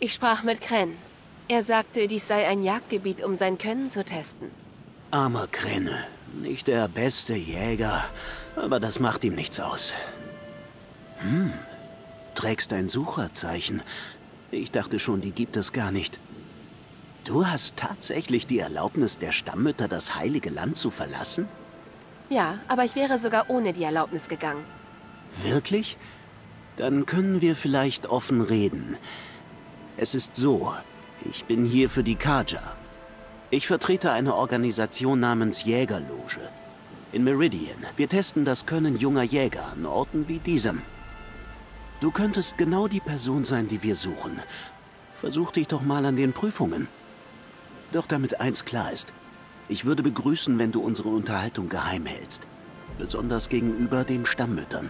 Ich sprach mit Kren. Er sagte, dies sei ein Jagdgebiet, um sein Können zu testen. Armer Kren. Nicht der beste Jäger, aber das macht ihm nichts aus. Trägst ein Sucherzeichen. Ich dachte schon, die gibt es gar nicht. Du hast tatsächlich die Erlaubnis der Stammmütter, das Heilige Land zu verlassen? Ja, aber ich wäre sogar ohne die Erlaubnis gegangen. Wirklich? Dann können wir vielleicht offen reden. Es ist so, ich bin hier für die Carja. Ich vertrete eine Organisation namens Jägerloge. In Meridian. Wir testen das Können junger Jäger an Orten wie diesem. Du könntest genau die Person sein, die wir suchen. Versuch dich doch mal an den Prüfungen. Doch damit eins klar ist. Ich würde begrüßen, wenn du unsere Unterhaltung geheim hältst. Besonders gegenüber den Stammmüttern.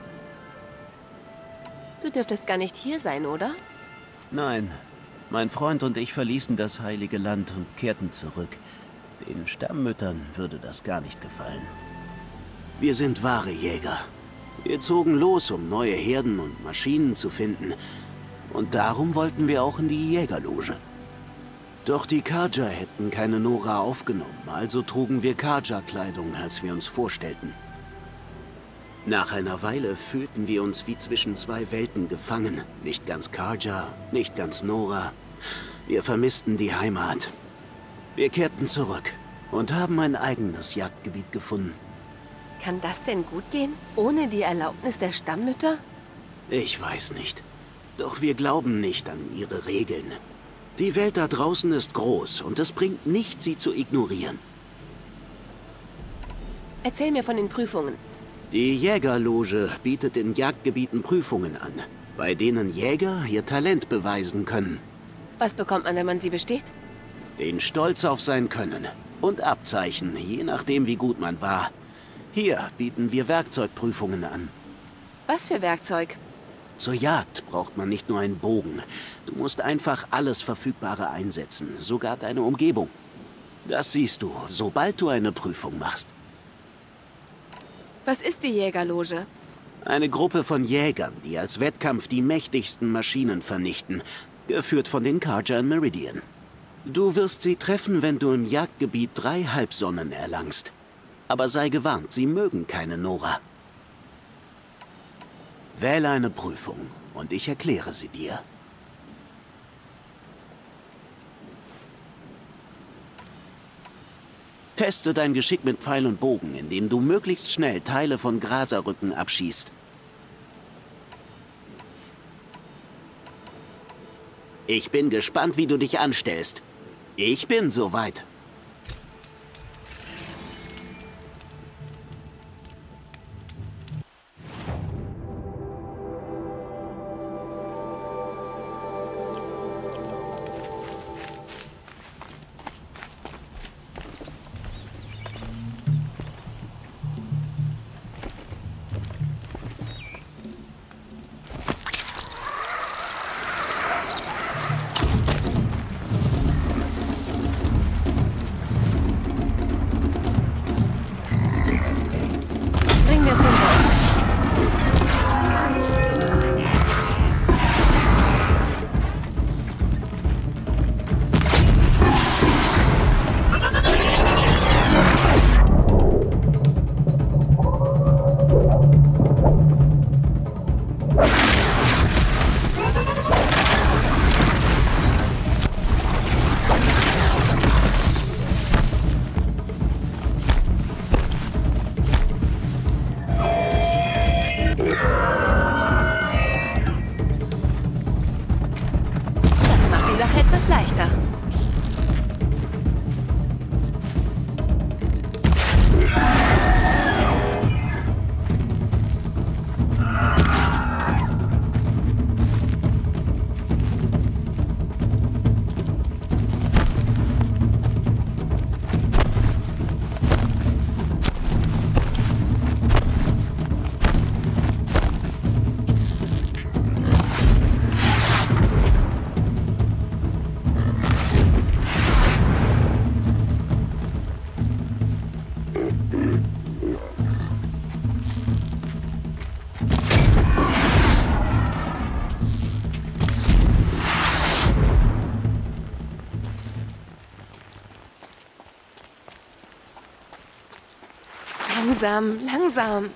Du dürftest gar nicht hier sein, oder? Nein. Mein Freund und ich verließen das Heilige Land und kehrten zurück. Den Stammmüttern würde das gar nicht gefallen. Wir sind wahre Jäger. Wir zogen los, um neue Herden und Maschinen zu finden. Und darum wollten wir auch in die Jägerloge. Doch die Carja hätten keine Nora aufgenommen, also trugen wir Carja-Kleidung, als wir uns vorstellten. Nach einer Weile fühlten wir uns wie zwischen zwei Welten gefangen. Nicht ganz Carja, nicht ganz Nora. Wir vermissten die Heimat. Wir kehrten zurück und haben ein eigenes Jagdgebiet gefunden. Kann das denn gut gehen? Ohne die Erlaubnis der Stammmütter? Ich weiß nicht. Doch wir glauben nicht an ihre Regeln. Die Welt da draußen ist groß und es bringt nichts, sie zu ignorieren. Erzähl mir von den Prüfungen. Die Jägerloge bietet in Jagdgebieten Prüfungen an, bei denen Jäger ihr Talent beweisen können. Was bekommt man, wenn man sie besteht? Den Stolz auf sein Können und Abzeichen, je nachdem wie gut man war. Hier bieten wir Werkzeugprüfungen an. Was für Werkzeug? Zur Jagd braucht man nicht nur einen Bogen. Du musst einfach alles Verfügbare einsetzen, sogar deine Umgebung. Das siehst du, sobald du eine Prüfung machst. Was ist die Jägerloge? Eine Gruppe von Jägern, die als Wettkampf die mächtigsten Maschinen vernichten, geführt von den Carja in Meridian. Du wirst sie treffen, wenn du im Jagdgebiet 3 Halbsonnen erlangst. Aber sei gewarnt, sie mögen keine Nora. Wähle eine Prüfung und ich erkläre sie dir. Teste dein Geschick mit Pfeil und Bogen, indem du möglichst schnell Teile von Graserrücken abschießt. Ich bin gespannt, wie du dich anstellst. Ich bin soweit. Bring mir's hinter. Das macht die Sache etwas leichter. Langsam, langsam.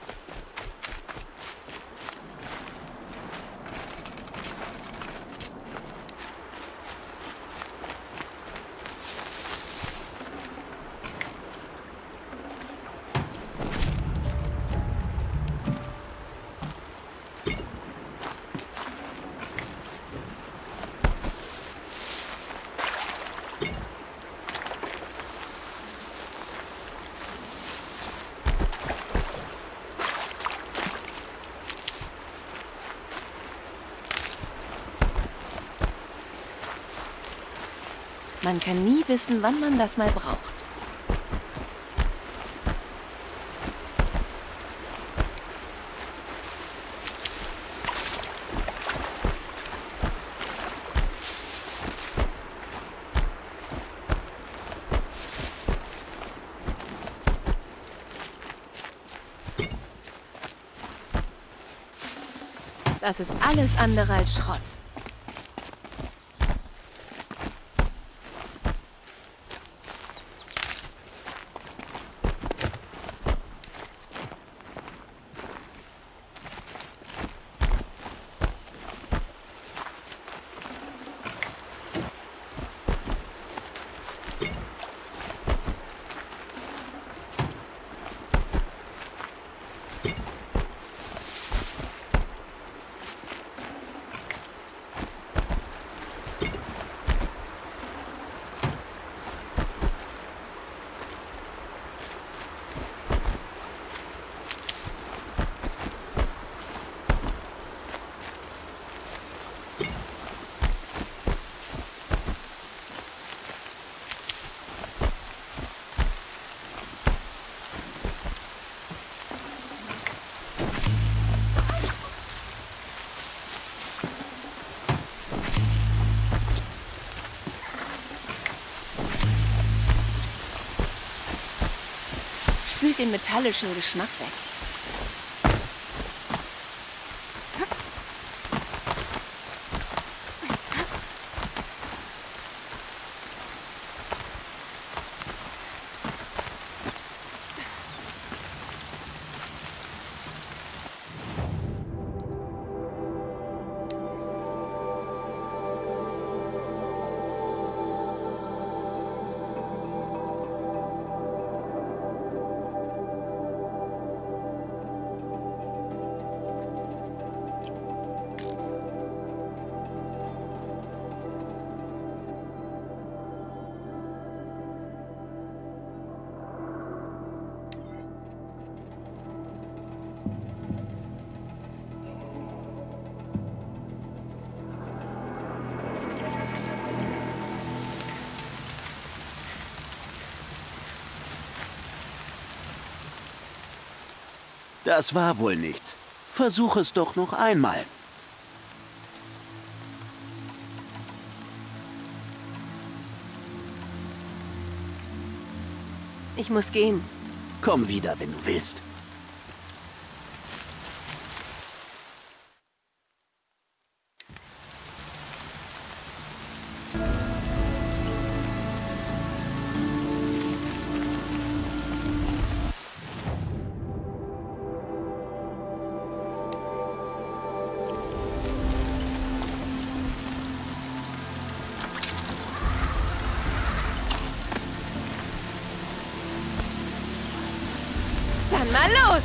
Man kann nie wissen, wann man das mal braucht. Das ist alles andere als Schrott. Spült den metallischen Geschmack weg. Das war wohl nichts. Versuch es doch noch einmal. Ich muss gehen. Komm wieder, wenn du willst. Dann mal los!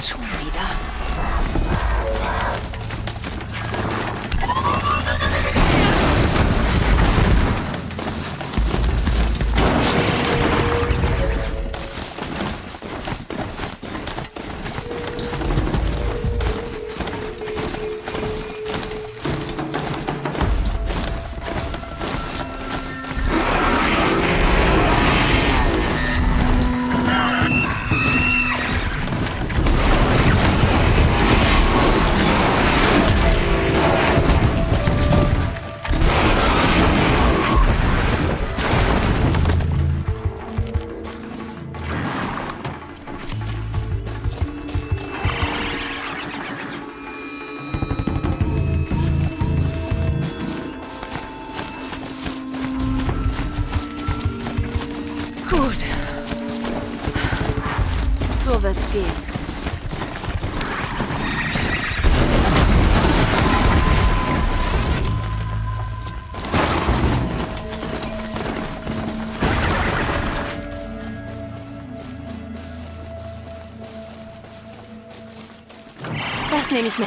Schon wieder. Gut. So wird's gehen. Das nehme ich mit.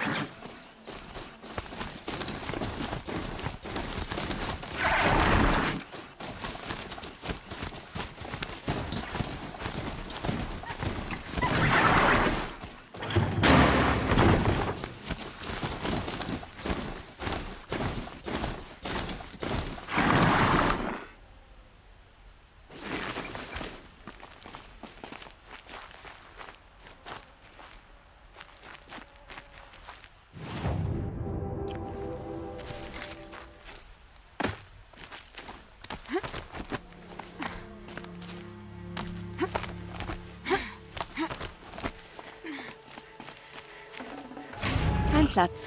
Kein Platz.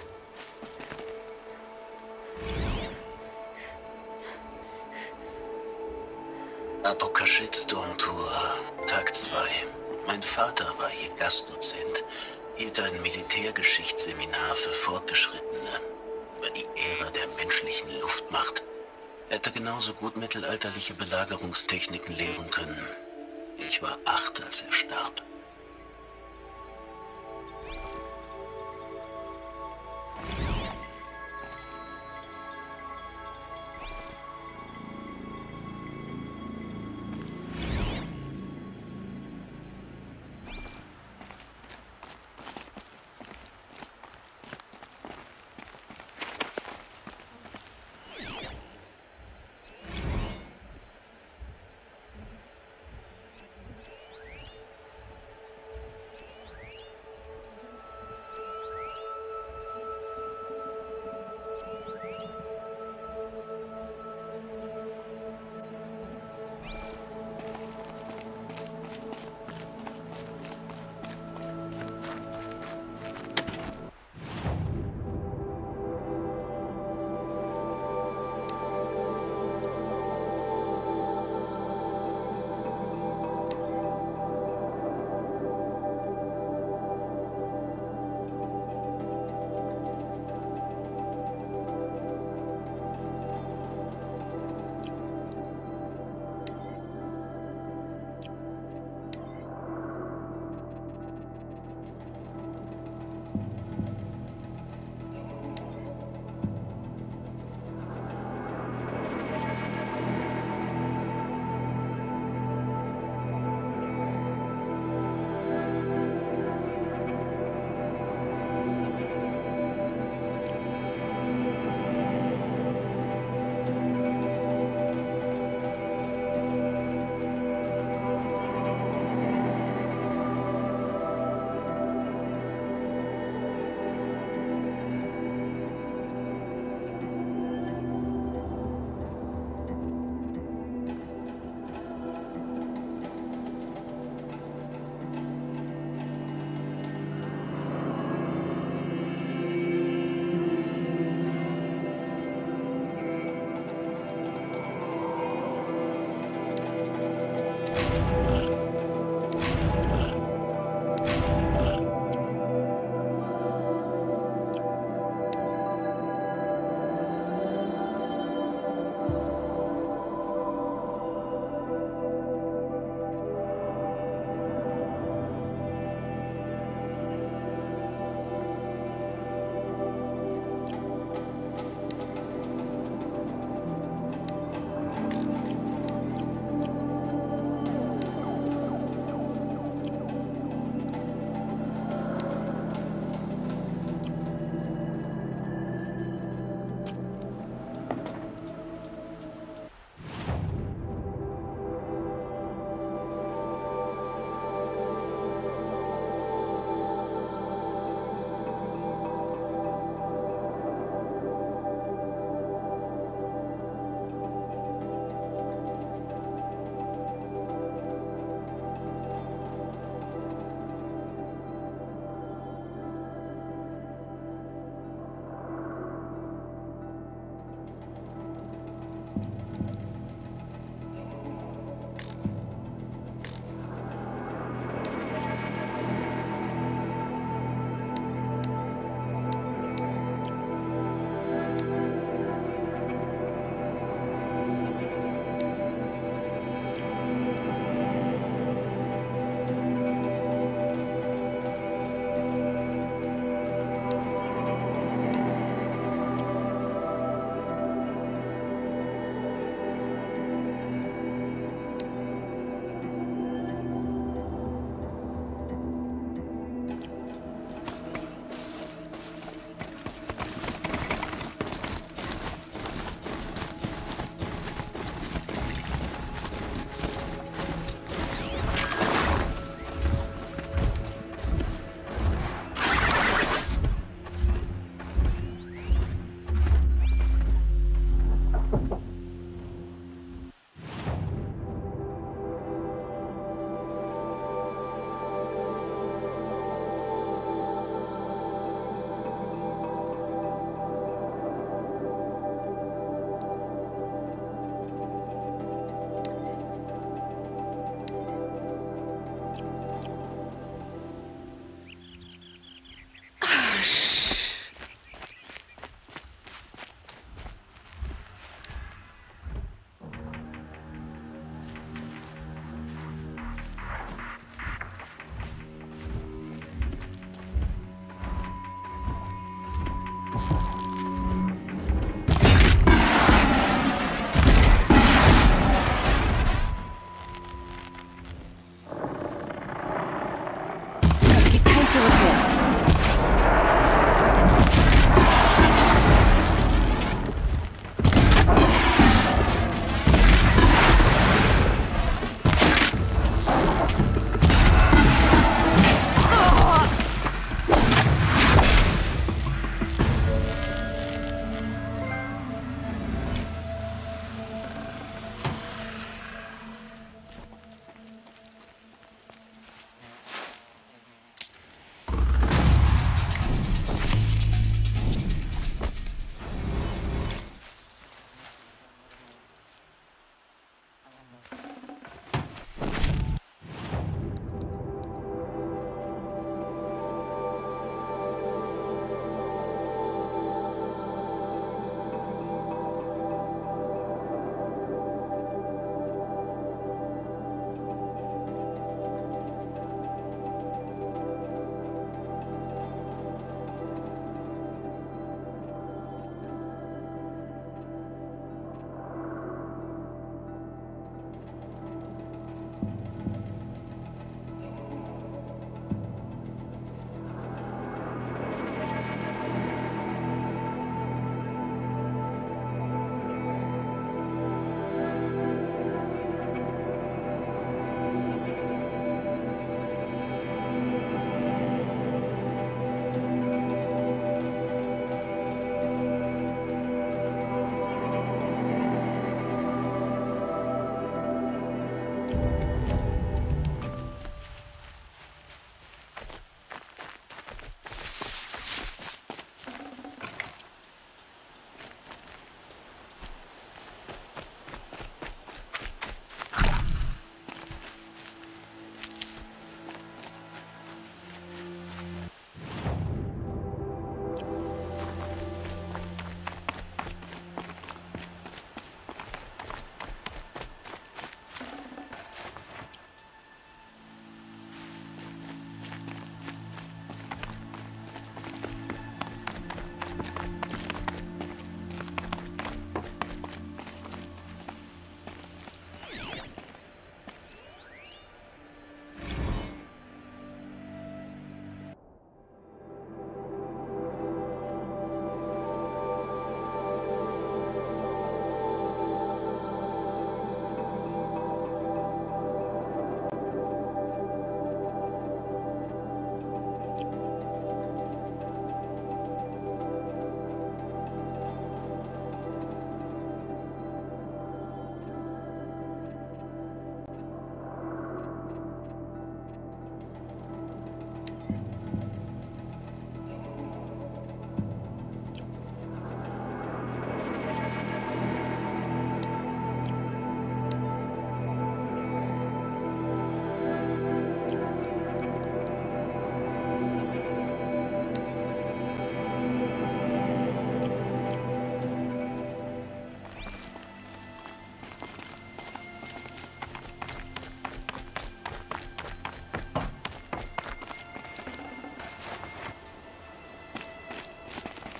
Apokashit-Tour, Tag 2. Mein Vater war hier Gastdozent, hielt ein Militärgeschichtsseminar für Fortgeschrittene über die Ära der menschlichen Luftmacht. Er hätte genauso gut mittelalterliche Belagerungstechniken lehren können. Ich war 8, als er starb.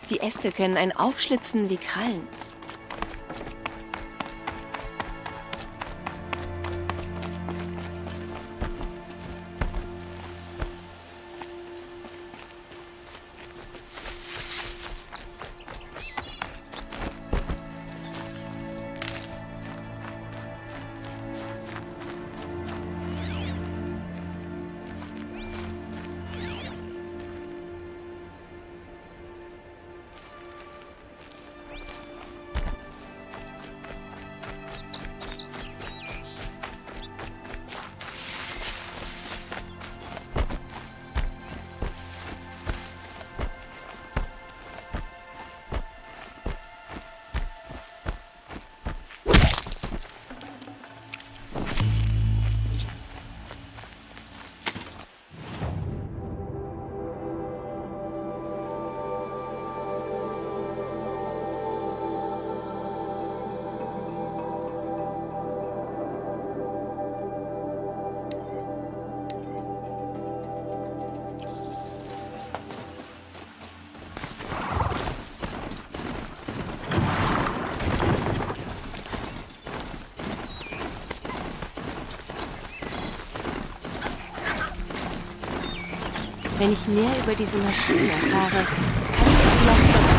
Die Äste können einen aufschlitzen wie Krallen. Wenn ich mehr über diese Maschinen erfahre, kann ich sie vielleicht...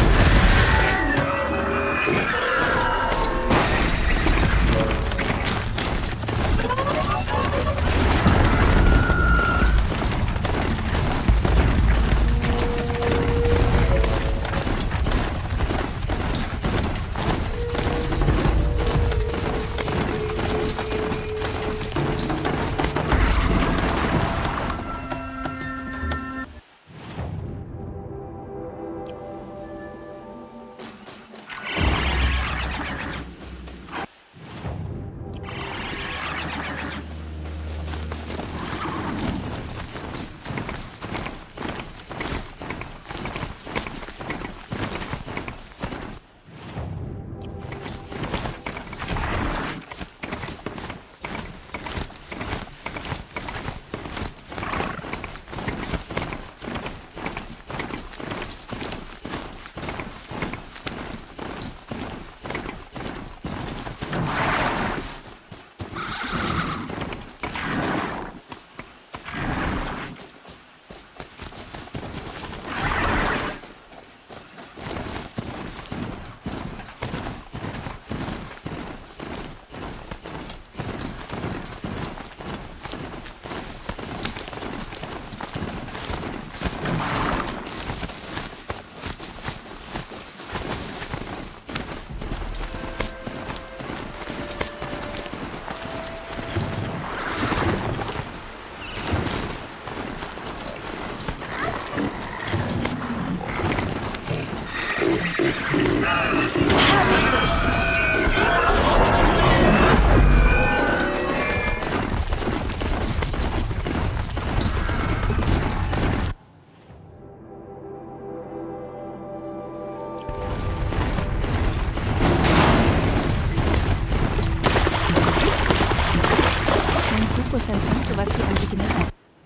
Fokus empfängt sowas wie ein Signal.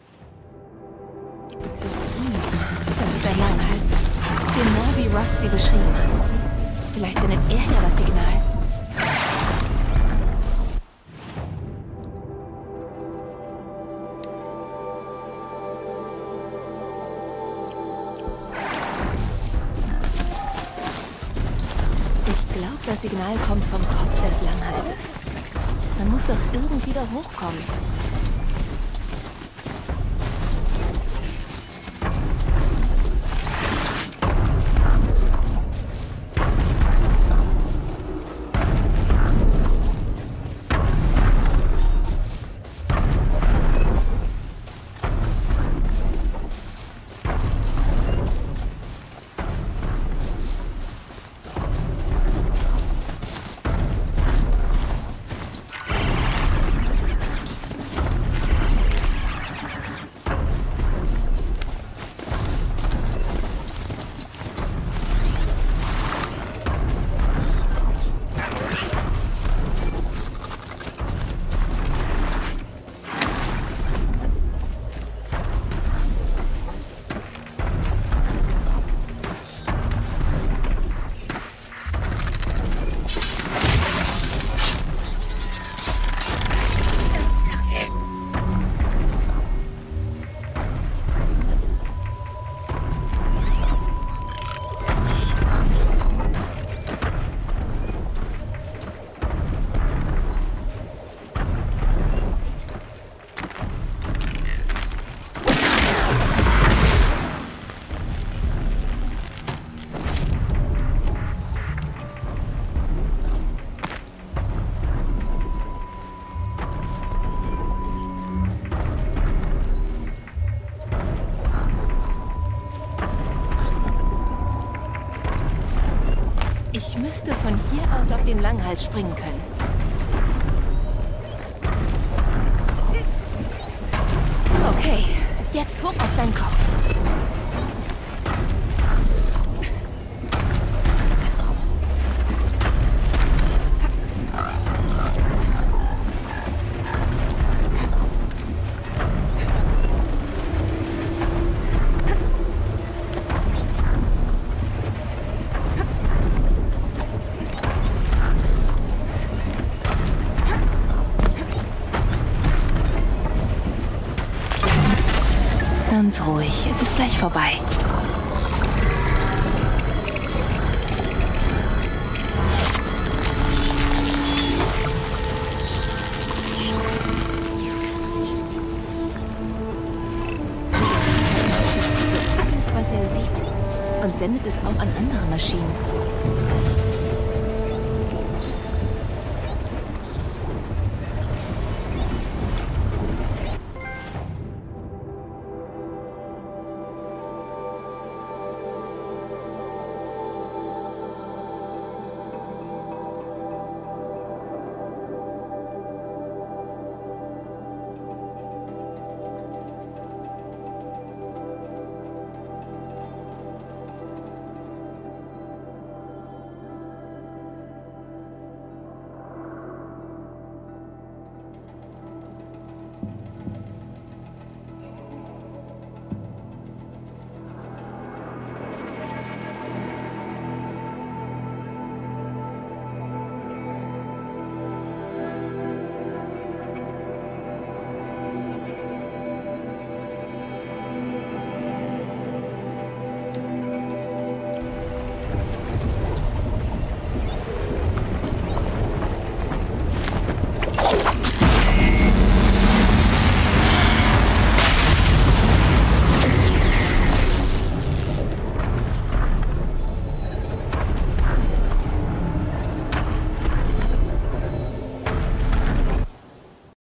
Das ist ein Langhals. Genau wie Rust sie beschrieben hat. Vielleicht sendet er ja das Signal. Ich glaube, das Signal kommt vom Kopf des Langhalses. Man muss doch irgendwie da hochkommen. müsste von hier aus auf den Langhals springen können. Okay, jetzt hoch auf seinen Kopf. Ganz ruhig, es ist gleich vorbei. Alles, was er sieht. Und sendet es auch an andere Maschinen.